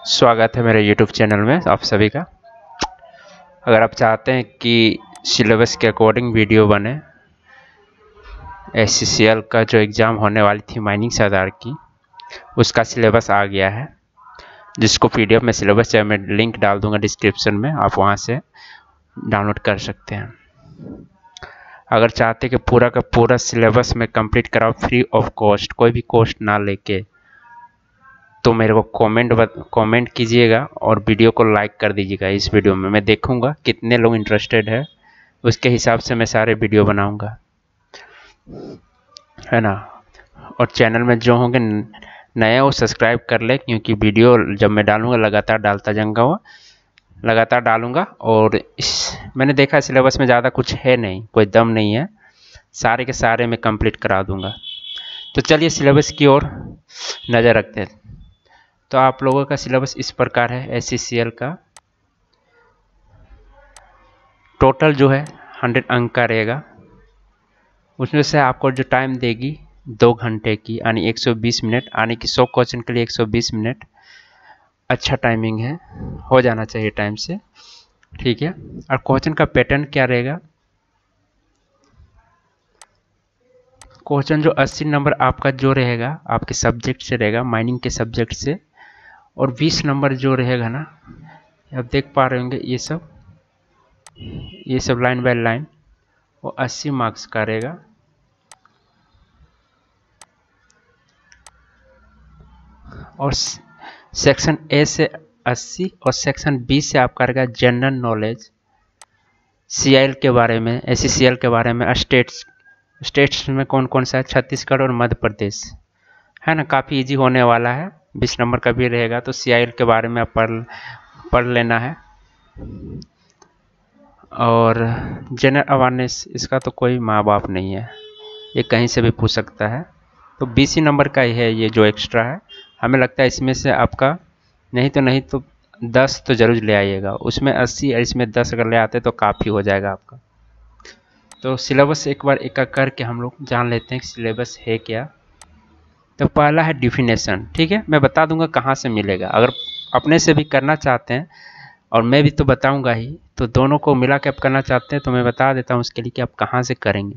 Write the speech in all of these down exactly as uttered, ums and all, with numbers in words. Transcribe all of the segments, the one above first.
स्वागत है मेरे यूट्यूब चैनल में आप सभी का। अगर आप चाहते हैं कि सिलेबस के अकॉर्डिंग वीडियो बने, एस सी सी एल का जो एग्ज़ाम होने वाली थी माइनिंग सरदार की, उसका सिलेबस आ गया है, जिसको पीडीएफ में सिलेबस चाहे मैं लिंक डाल दूंगा डिस्क्रिप्शन में, आप वहां से डाउनलोड कर सकते हैं। अगर चाहते हैं कि पूरा का पूरा सिलेबस में कंप्लीट कराओ फ्री ऑफ कॉस्ट, कोई भी कॉस्ट ना लेके, तो मेरे को कमेंट कमेंट कीजिएगा और वीडियो को लाइक कर दीजिएगा। इस वीडियो में मैं देखूंगा कितने लोग इंटरेस्टेड है, उसके हिसाब से मैं सारे वीडियो बनाऊंगा, है ना। और चैनल में जो होंगे नए वो सब्सक्राइब कर ले, क्योंकि वीडियो जब मैं डालूंगा लगातार डालता जाऊंगा, वो लगातार डालूंगा। और इस मैंने देखा सिलेबस में ज़्यादा कुछ है नहीं, कोई दम नहीं है, सारे के सारे मैं कंप्लीट करा दूंगा। तो चलिए सिलेबस की ओर नज़र रखते हैं। तो आप लोगों का सिलेबस इस प्रकार है। एस सी सी एल का टोटल जो है हंड्रेड अंक का रहेगा, उसमें से आपको जो टाइम देगी दो घंटे की, यानी एक सौ बीस मिनट, यानी कि सौ क्वेश्चन के लिए एक सौ बीस मिनट अच्छा टाइमिंग है, हो जाना चाहिए टाइम से, ठीक है। और क्वेश्चन का पैटर्न क्या रहेगा, क्वेश्चन जो अस्सी नंबर आपका जो रहेगा आपके सब्जेक्ट से रहेगा, माइनिंग के सब्जेक्ट से, और बीस नंबर जो रहेगा ना, आप देख पा रहे होंगे ये सब ये सब लाइन बाय लाइन, वो अस्सी मार्क्स का रहेगा। और सेक्शन ए से अस्सी और सेक्शन बी से आपका रहेगा general knowledge, C I L के बारे में, एस सी सी एल के बारे में, स्टेट्स स्टेट्स में कौन कौन सा है, छत्तीसगढ़ और मध्य प्रदेश, है ना। काफ़ी इजी होने वाला है, बीस नंबर का भी रहेगा। तो सी आई एल के बारे में आप पढ़ पढ़ लेना है। और जनरल अवेयरनेस, इसका तो कोई माँ बाप नहीं है, ये कहीं से भी पूछ सकता है। तो बीस ही नंबर का ही है ये जो एक्स्ट्रा है। हमें लगता है इसमें से आपका नहीं तो नहीं तो दस तो जरूर ले आइएगा, उसमें अस्सी और इसमें दस अगर ले आते तो काफ़ी हो जाएगा आपका। तो सिलेबस एक बार एक एक करके हम लोग जान लेते हैं कि सिलेबस है क्या। तो पहला है डिफिनेशन, ठीक है, मैं बता दूंगा कहाँ से मिलेगा। अगर अपने से भी करना चाहते हैं और मैं भी तो बताऊंगा ही, तो दोनों को मिला के आप करना चाहते हैं तो मैं बता देता हूँ उसके लिए कि आप कहाँ से करेंगे।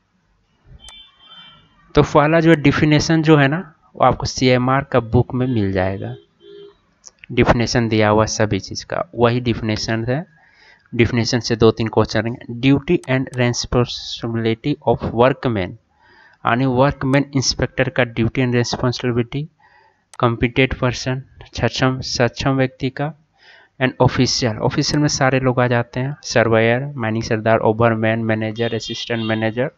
तो पहला जो है डिफिनेशन जो है ना, वो आपको सी एम आर का बुक में मिल जाएगा। डिफिनेशन दिया हुआ सभी चीज़ का वही डिफिनेशन है। डिफिनेशन से दो तीन क्वेश्चन रहेंगे। Duty and responsibility of workman, यानी वर्कमैन इंस्पेक्टर का duty and responsibility, competent person सक्षम सक्षम व्यक्ति का, एंड ऑफिशियल, ऑफिशियल में सारे लोग आ जाते हैं, surveyor, mining sardar, overman, manager, assistant manager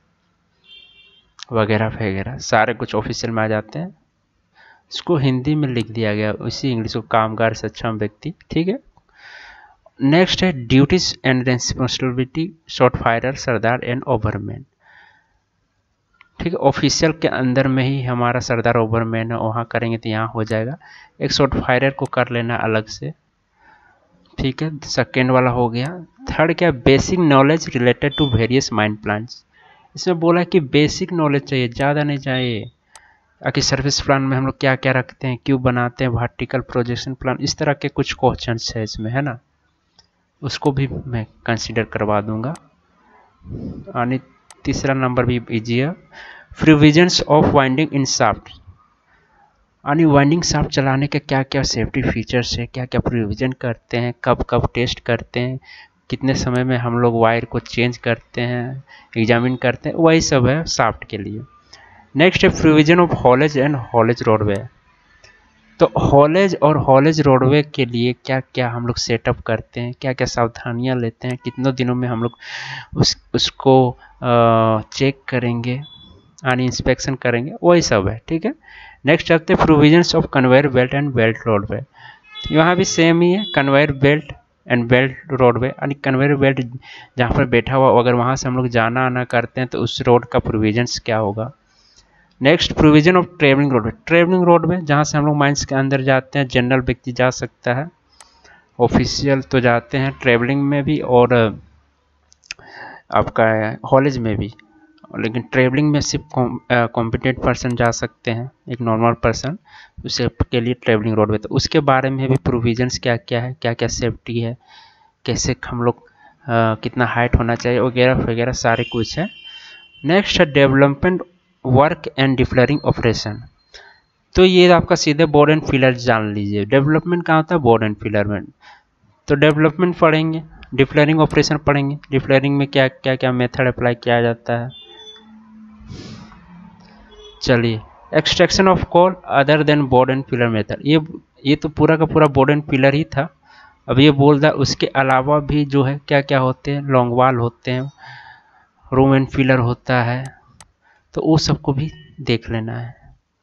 वगैरह वगैरह, सारे कुछ ऑफिशियल में आ जाते हैं। इसको हिंदी में लिख दिया गया उसी इंग्लिश को, कामगार सक्षम व्यक्ति, ठीक है। नेक्स्ट है duties and responsibility short firer, sardar and overman, ठीक है। ऑफिशियल के अंदर में ही हमारा सरदार ओवरमैन है, वहाँ करेंगे तो यहाँ हो जाएगा। एक शॉर्ट फायरर को कर लेना अलग से, ठीक है। सेकेंड वाला हो गया। थर्ड क्या, basic knowledge related to various mine plans, इसमें बोला कि बेसिक नॉलेज चाहिए, ज़्यादा नहीं चाहिए। आखिर सर्विस प्लान में हम लोग क्या क्या रखते हैं, क्यों बनाते हैं, वर्टिकल प्रोजेक्शन प्लान, इस तरह के कुछ क्वेश्चन है इसमें, है ना, उसको भी मैं कंसीडर करवा दूंगा। यानी तीसरा नंबर भी इजी है। Provisions of winding in shaft, यानी वाइंडिंग शाफ्ट चलाने के क्या क्या सेफ्टी फीचर्स है, क्या क्या प्रोविजन करते हैं, कब कब टेस्ट करते हैं, कितने समय में हम लोग वायर को चेंज करते हैं, एग्जामिन करते हैं, वही सब है शाफ्ट के लिए। नेक्स्ट है provision of haulage and haulage roadway, तो हॉलेज और हॉलेज रोडवे के लिए क्या क्या हम लोग सेटअप करते हैं, क्या क्या सावधानियां लेते हैं, कितनों दिनों में हम लोग उस उसको चेक करेंगे, यानी इंस्पेक्शन करेंगे, वही सब है, ठीक है। नेक्स्ट रखते हैं provisions of conveyor belt and belt roadway, यहाँ भी सेम ही है, conveyor belt and belt roadway, यानी कन्वेयर बेल्ट जहाँ पर बैठा हुआ, अगर वहाँ से हम लोग जाना आना करते हैं तो उस रोड का प्रोविजंस क्या होगा। Next provision of travelling roadway, travelling roadway जहाँ से हम लोग माइंस के अंदर जाते हैं, जनरल व्यक्ति जा सकता है, ऑफिशियल तो जाते हैं ट्रेवलिंग में भी और आपका हॉलेज में भी, लेकिन ट्रेवलिंग में सिर्फ कॉम्पिटेंट पर्सन जा सकते हैं, एक नॉर्मल पर्सन उसे के लिए ट्रेवलिंग रोडवे। तो उसके बारे में भी प्रोविजंस क्या क्या है, क्या क्या सेफ्टी है, कैसे हम लोग कितना हाइट होना चाहिए वगैरह वगैरह सारे कुछ है। नेक्स्ट है development work and depillaring operation. तो ये आपका सीधे बोर्ड एंड फिलर जान लीजिए। डेवलपमेंट कहाँ होता है, बोर्ड एंड फिलर में। तो डेवलपमेंट पढ़ेंगे, डिफ्लरिंग ऑपरेशन पढ़ेंगे, डिफ्लरिंग में क्या क्या क्या मेथड अप्लाई किया जाता है। चलिए, extraction of coal other than board and pillar method. ये ये तो पूरा का पूरा बोर्ड एंड फिलर ही था। अब ये बोल रहा उसके अलावा भी जो है क्या क्या होते हैं, लॉन्ग वाल होते हैं, रूम एंड फिलर होता है, तो वो सबको भी देख लेना है।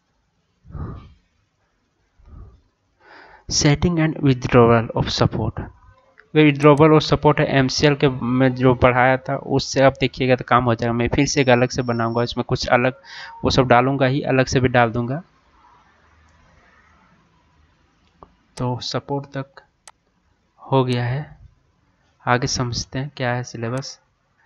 Setting and withdrawal of support. Withdrawal और सपोर्ट है एमसीएल के में जो पढ़ाया था उससे आप देखिएगा तो काम हो जाएगा। मैं फिर से एक अलग से बनाऊंगा, इसमें कुछ अलग वो सब डालूंगा ही, अलग से भी डाल दूंगा। तो सपोर्ट तक हो गया है, आगे समझते हैं क्या है syllabus.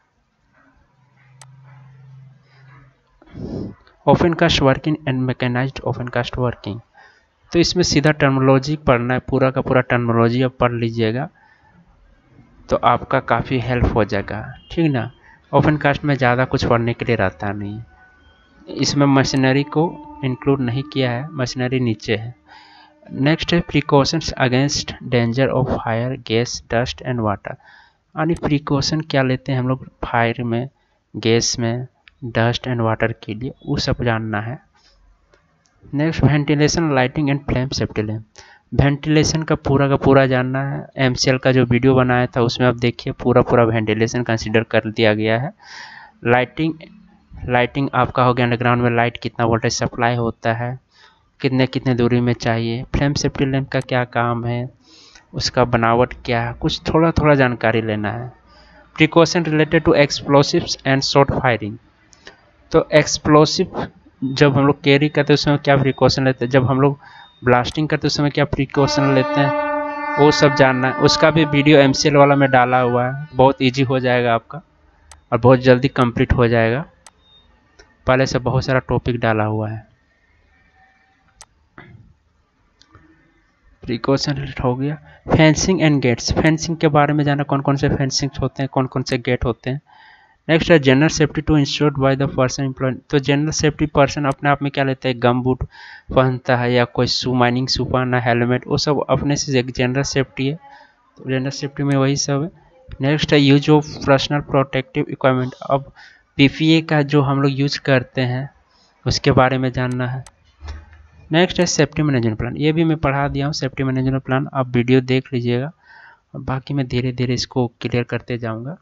Open cast working and mechanised open cast working. तो इसमें सीधा टर्मिनोलॉजी पढ़ना है, पूरा का पूरा टर्मिनोलॉजी आप पढ़ लीजिएगा तो आपका काफ़ी हेल्प हो जाएगा, ठीक ना। ओपन कास्ट में ज़्यादा कुछ पढ़ने के लिए रहता नहीं, इसमें मशीनरी को इंक्लूड नहीं किया है, मशीनरी नीचे है। नेक्स्ट है precautions against danger of fire, gas, dust and water. यानी प्रिकॉशन क्या लेते हैं हम लोग फायर में, गैस में, डस्ट एंड वाटर के लिए, वो सब जानना है। Next ventilation, lighting and flame safety lamp. Ventilation का पूरा का पूरा जानना है। एमसीएल का जो वीडियो बनाया था उसमें आप देखिए पूरा पूरा वेंटिलेशन कंसीडर कर दिया गया है। लाइटिंग लाइटिंग आपका हो गया अंडरग्राउंड में लाइट कितना वोल्टेज सप्लाई होता है, कितने कितने दूरी में चाहिए। फ्लेम सेफ्टी लैम्प का क्या काम है, उसका बनावट क्या है, कुछ थोड़ा थोड़ा जानकारी लेना है। Precaution related to explosives and shot firing. तो एक्सप्लोसिव जब हम लोग कैरी करते हैं उसमें क्या प्रिकॉशन लेते हैं, जब हम लोग ब्लास्टिंग करते उस समय क्या प्रिकॉशन लेते हैं, वो सब जानना है। उसका भी वीडियो एमसीएल वाला में डाला हुआ है, बहुत इजी हो जाएगा आपका और बहुत जल्दी कंप्लीट हो जाएगा, पहले से बहुत सारा टॉपिक डाला हुआ है। प्रिकॉशन हो गया। फेंसिंग एंड गेट्स, फेंसिंग के बारे में जाना, कौन कौन से फेंसिंग होते हैं, कौन कौन से गेट होते हैं। नेक्स्ट है general safety to ensured by the person employ. तो जनरल सेफ्टी पर्सन अपने आप में क्या लेता है, गम बूट पहनता है या कोई शू, माइनिंग शू पहनना, हेलमेट, वो सब अपने से एक जनरल सेफ्टी है। तो जनरल सेफ्टी में वही सब है। नेक्स्ट है use of personal protective equipment. अब पीपीए का जो हम लोग यूज करते हैं उसके बारे में जानना है। नेक्स्ट है सेफ्टी मैनेजमेंट प्लान, ये भी मैं पढ़ा दिया हूँ सेफ्टी मैनेजमेंट प्लान, आप वीडियो देख लीजिएगा और बाकी मैं धीरे धीरे इसको क्लियर करते जाऊँगा।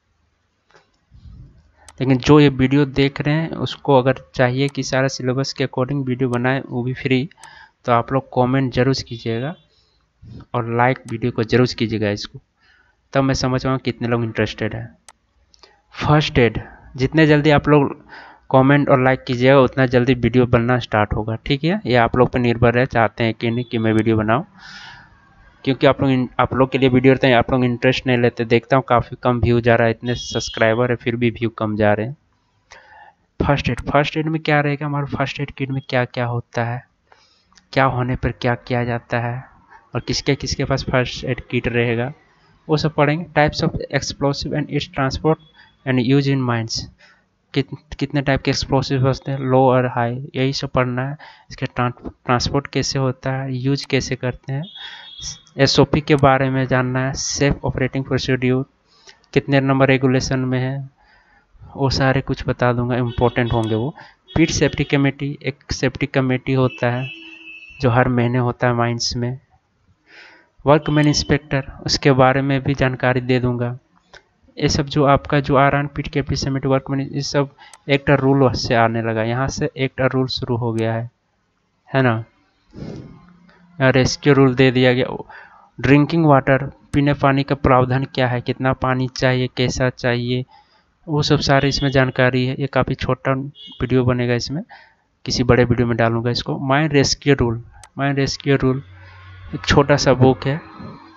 लेकिन जो ये वीडियो देख रहे हैं उसको अगर चाहिए कि सारा सिलेबस के अकॉर्डिंग वीडियो बनाए वो भी फ्री, तो आप लोग कमेंट जरूर कीजिएगा और लाइक वीडियो को जरूर कीजिएगा इसको, तब मैं समझ पाऊँ कितने लोग इंटरेस्टेड है। फर्स्ट एड, जितने जल्दी आप लोग कमेंट और लाइक कीजिएगा उतना जल्दी वीडियो बनना स्टार्ट होगा, ठीक है। ये आप लोग पर निर्भर है, चाहते हैं कि नहीं कि मैं वीडियो बनाऊँ, क्योंकि आप लोग आप लोग के लिए वीडियो रहते हैं, आप लोग इंटरेस्ट नहीं लेते। देखता हूँ काफ़ी कम व्यू जा रहा है, इतने सब्सक्राइबर है फिर भी व्यू कम जा रहे हैं। फर्स्ट एड, फर्स्ट एड में क्या रहेगा हमारा, फर्स्ट एड किट में क्या क्या होता है, क्या होने पर क्या किया जाता है और किसके किसके पास फर्स्ट एड किट रहेगा, वो सब पढ़ेंगे। Types of explosive and its transport and use in mines, कित कितने टाइप के एक्सप्लोसिव होते हैं, लो और हाई, यही सब पढ़ना है। इसके ट्रांसपोर्ट कैसे होता है, यूज कैसे करते हैं, एसओपी के बारे में जानना है। सेफ ऑपरेटिंग प्रोसीड्यूर कितने नंबर रेगुलेशन में है, वो सारे कुछ बता दूंगा, इम्पोर्टेंट होंगे वो। पीट सेफ्टी कमेटी, एक सेफ्टी कमेटी होता है जो हर महीने होता है माइंस में। वर्कमैन इंस्पेक्टर, उसके बारे में भी जानकारी दे दूंगा। ये सब जो आपका जो आ रहा है पीट कैपिटल समिट, वर्कमैन, ये सब एक्ट रूल से आने लगा, यहाँ से एक्ट रूल शुरू हो गया है है ना। रेस्क्यू रूल दे दिया गया। ड्रिंकिंग वाटर, पीने पानी का प्रावधान क्या है, कितना पानी चाहिए, कैसा चाहिए, वो सब सारे इसमें जानकारी है। ये काफ़ी छोटा वीडियो बनेगा, इसमें किसी बड़े वीडियो में डालूंगा इसको। Mine rescue rule, mine rescue rule एक छोटा सा बुक है,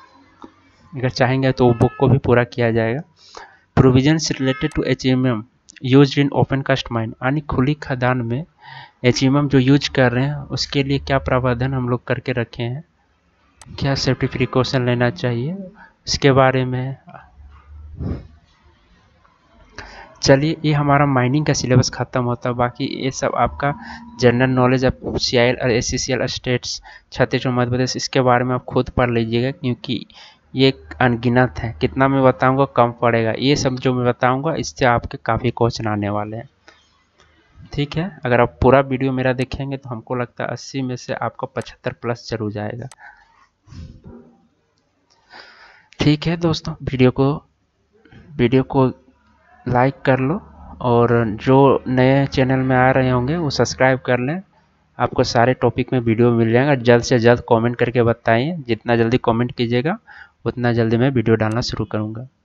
अगर चाहेंगे तो वो बुक को भी पूरा किया जाएगा। Provisions related to H M M, use in open cast mine, यानी खुली खदान में एच ई एम हम जो यूज कर रहे हैं उसके लिए क्या प्रावधान हम लोग करके रखे हैं, क्या सेफ्टी प्रिकॉशन लेना चाहिए, इसके बारे में। चलिए, ये हमारा माइनिंग का सिलेबस ख़त्म होता है। बाकी ये सब आपका जनरल नॉलेज अब सी आई एल और S C C L states Chhattisgarh Madhya Pradesh, इसके बारे में आप खुद पढ़ लीजिएगा, क्योंकि ये अनगिनत है। कितना मैं बताऊंगा कम पड़ेगा। ये सब जो मैं बताऊंगा इससे आपके काफ़ी क्वेश्चन आने वाले हैं। ठीक है, अगर आप पूरा वीडियो मेरा देखेंगे तो हमको लगता है अस्सी में से आपका पचहत्तर प्लस जरूर जाएगा। ठीक है दोस्तों, वीडियो को वीडियो को लाइक कर लो, और जो नए चैनल में आ रहे होंगे वो सब्सक्राइब कर लें। आपको सारे टॉपिक में वीडियो मिल जाएगा। जल्द से जल्द कमेंट करके बताइए। जितना जल्दी कमेंट कीजिएगा उतना जल्दी मैं वीडियो डालना शुरू करूँगा।